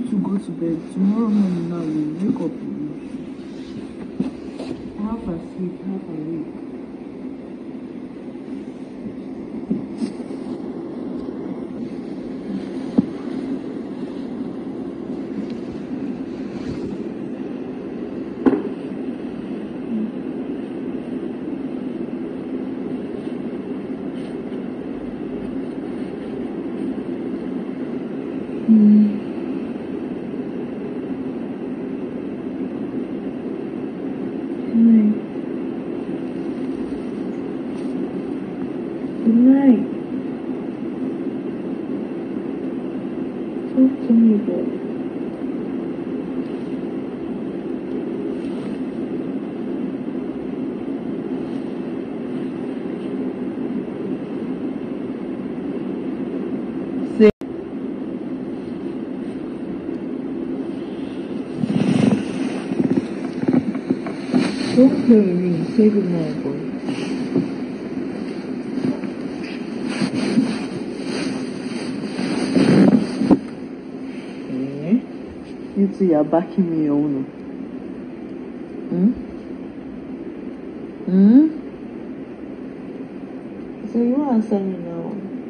to go to bed. Tomorrow morning now you wake up. Half asleep, half awake. Good night. Talk to me, boy. Say. Don't play with me. Say good night, boy. You two, you're backing me, you know. So you answer me now.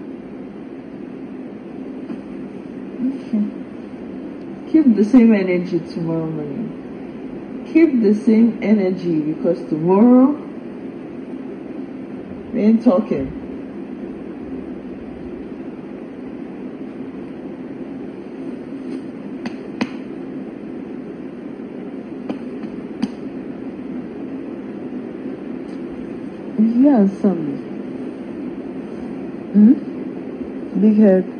Okay. Keep the same energy tomorrow morning. Keep the same energy because tomorrow we ain't talking. Yeah, some. Big head.